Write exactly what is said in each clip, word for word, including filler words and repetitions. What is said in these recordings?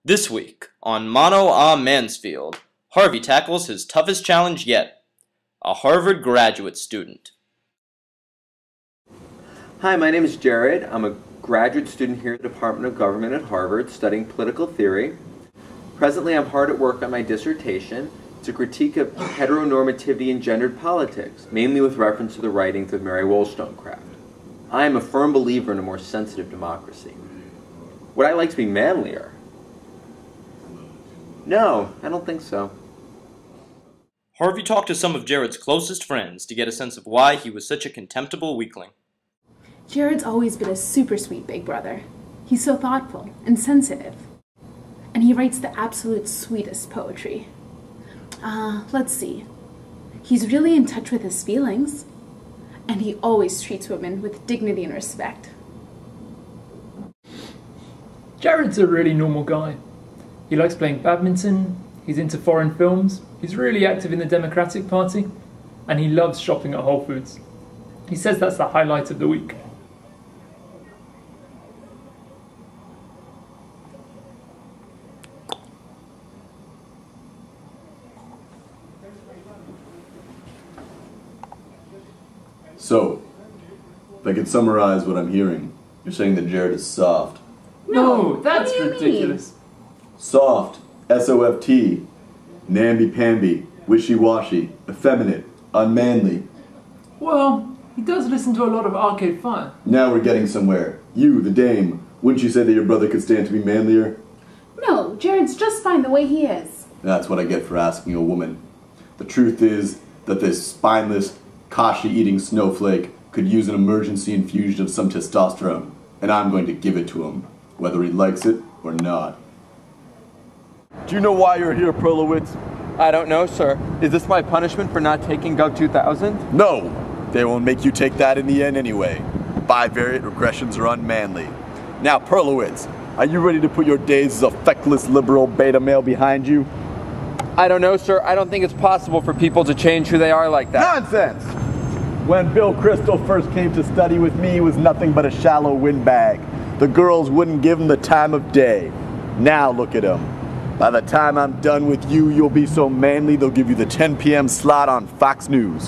This week on Mano Mansfield, Harvey tackles his toughest challenge yet, a Harvard graduate student. Hi, my name is Jared. I'm a graduate student here at the Department of Government at Harvard studying political theory. Presently, I'm hard at work on my dissertation. It's a critique of heteronormativity in gendered politics, mainly with reference to the writings of Mary Wollstonecraft. I am a firm believer in a more sensitive democracy. Would I like to be manlier? No, I don't think so. Harvey talked to some of Jared's closest friends to get a sense of why he was such a contemptible weakling. Jared's always been a super sweet big brother. He's so thoughtful and sensitive. And he writes the absolute sweetest poetry. Uh, let's see. He's really in touch with his feelings. And he always treats women with dignity and respect. Jared's a really normal guy. He likes playing badminton, he's into foreign films, he's really active in the Democratic Party, and he loves shopping at Whole Foods. He says that's the highlight of the week. So, if I could summarize what I'm hearing, you're saying that Jared is soft. No, that's what do you ridiculous. Soft, S O F T, namby-pamby, wishy-washy, effeminate, unmanly. Well, he does listen to a lot of Arcade Fire. Now we're getting somewhere. You, the dame, wouldn't you say that your brother could stand to be manlier? No, Jared's just fine the way he is. That's what I get for asking a woman. The truth is that this spineless, kashi-eating snowflake could use an emergency infusion of some testosterone, and I'm going to give it to him, whether he likes it or not. Do you know why you're here, Perlowitz? I don't know, sir. Is this my punishment for not taking Gov two thousand? No! They won't make you take that in the end anyway. Bivariate regressions are unmanly. Now, Perlowitz, are you ready to put your days as a feckless liberal beta male behind you? I don't know, sir. I don't think it's possible for people to change who they are like that. Nonsense! When Bill Crystal first came to study with me, he was nothing but a shallow windbag. The girls wouldn't give him the time of day. Now look at him. By the time I'm done with you, you'll be so manly they'll give you the ten p m slot on Fox News.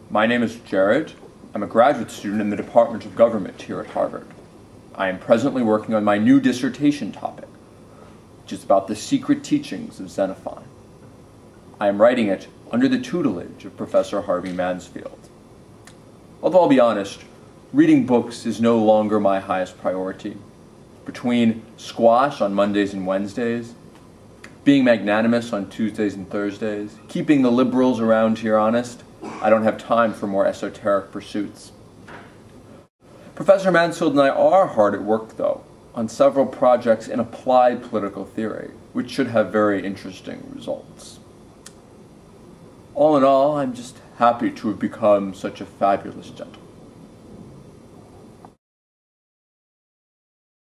My name is Jared. I'm a graduate student in the Department of Government here at Harvard. I am presently working on my new dissertation topic, which is about the secret teachings of Xenophon. I am writing it under the tutelage of Professor Harvey Mansfield. Although I'll be honest, reading books is no longer my highest priority. Between squash on Mondays and Wednesdays, being magnanimous on Tuesdays and Thursdays, keeping the liberals around here honest, I don't have time for more esoteric pursuits. Professor Mansfield and I are hard at work, though, on several projects in applied political theory, which should have very interesting results. All in all, I'm just happy to have become such a fabulous gentleman.